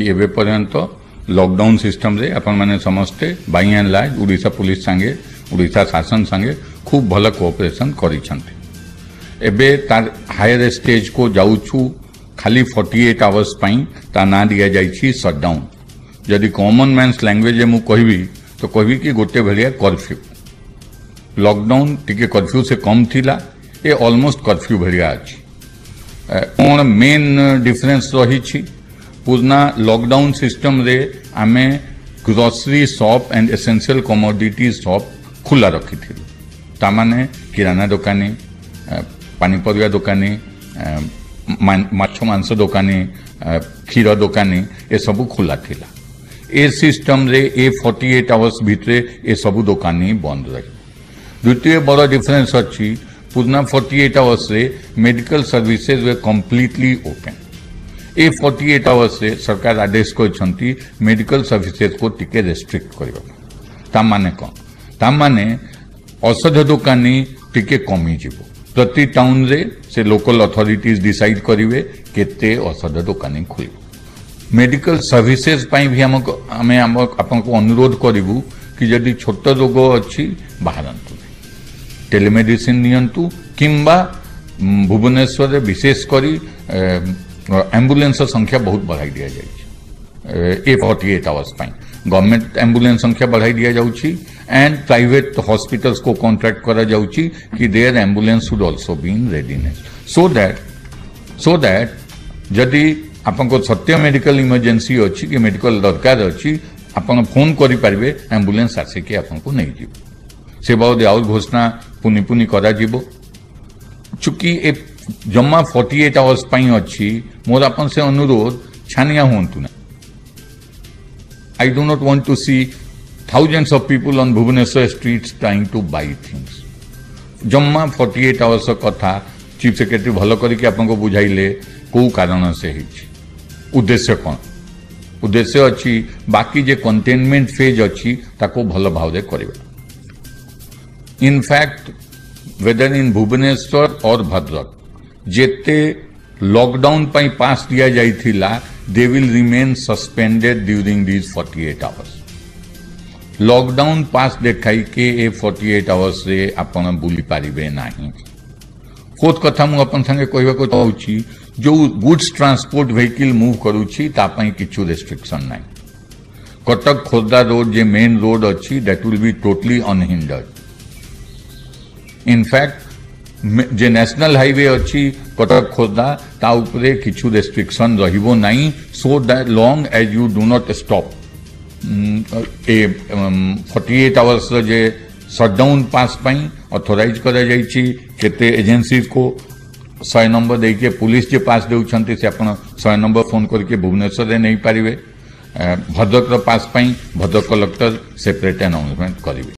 कि एबे पर्यंत लॉकडाउन सिस्टम रे आपण माने समस्ते by and large Odisha police संगे ओडिशा शासन संगे खूब भल कोऑपरेशन करिसंते। एबे तार हायर स्टेज को जाउछु खाली 48 आवर्स पई ता ना दिया जाइछि शटडाउन। जदि कॉमन मैन्स लैंग्वेज मु कहबी तो कहबी कि गोटे भलिया कर्फ्यू। लॉकडाउन टिके कर्फ्यू से कम थिला, ए ऑलमोस्ट कर्फ्यू भलिया अछि। कोन मेन डिफरेंस रही छी पुरना लॉकडाउन सिस्टम रे आमे grocery shop and essential commodity shop खुला रखी थी। तामाने किराना दुकानी, पानी परिया दुकानी, माछ मांस दुकानी, क्षीर दुकानी ए सब खुला थिला। ए सिस्टम रे ए 48 आवर्स भितरे ए सब दुकानी बंद रही। द्वितीय बड़ डिफरेंस अच्छी पुरना 48 आवर्स रे medical services they completely open. ए 48 आवर्स रे सरकार आदेश करछंती मेडिकल सर्विसेज को टिके रेस्ट्रिक्ट करबा। ता माने कोन? ता माने औषध दुकानी टिके कमी जिवो। प्रति टाउन रे से लोकल अथॉरिटीज डिसाइड करिवे केते औषध दुकानी खोलिबो। मेडिकल सर्विसेज पाई भी आमे आपन को अनुरोध करिवु कि जदि छोट रोग अछि बाहरंतु टेलीमेडिसिन नियंतु किंबा भुवनेश्वर विशेष करी एम्बुलेंस संख्या बहुत बढ़ाई दिया जाए। 48 आवर्स पाई गवर्नमेंट एम्बुलेंस संख्या बढ़ाई दिया जाउछि एंड प्राइवेट हॉस्पिटल्स को कॉन्ट्रैक्ट करा जाउछि कि there ambulance should also be in readiness so that जदि आपन को सत्य मेडिकल इमरजेंसी अछि कि मेडिकल दरकार अछि आपन फोन करि पारबे एम्बुलेंस आसे कि आपन को नहीं जीव। से बाद आउट घोषणा पुनि पुनि करा जीवो। चूंकि ए जम्मा 48 आवर्स पाई अछि मोर आपन से अनुरोध छानिया होंतु ना। I do not want to see thousands of people on Bhubaneswar streets trying to buy things. जम्मा 48 आवर्स कथा चीफ सेक्रेटरी भल करके आपन को बुझाइले को कारण से हिच उद्देश्य कौन? उद्देश्य अच्छी बाकी जे कंटेनमेंट फेज अच्छी ताको भल भाव दे करबा। इनफैक्ट वेदर इन भुवनेश्वर और भद्रक जेते लॉकडाउन पाई पास दिया जाइथिला they will remain suspended during these 48 hours. Lockdown pass देखाई के ए 48 आवर्स रे आपण बुली पारिबे नाही। फोर्थ कथा मु अपन संगे कहबा को चाहूची जो गुड्स ट्रांसपोर्ट व्हीकल मूव करूची ता पई किछु रेस्ट्रिक्शन नाही। कटक खोर्धा रोड जे मेन रोड अच्छी that will be totally unhindered. In fact जे नेशनल हाईवे अच्छी कटक खोर्धा ता उपरे किछु रेस्ट्रिक्शन रहिबो नाही। So that long as you do not stop a 48 hours जे शटडाउन पास पाई ऑथोराइज करा जाइछि केते एजेंसी को 100 नंबर देके पुलिस जे पास देउछंती से आपण 100 नंबर फोन करके भुवनेश्वर रे नहीं पारिबे। भद्रक पास पाई भद्रक कलेक्टर सेपरेट अनाउंसमेंट करिवे।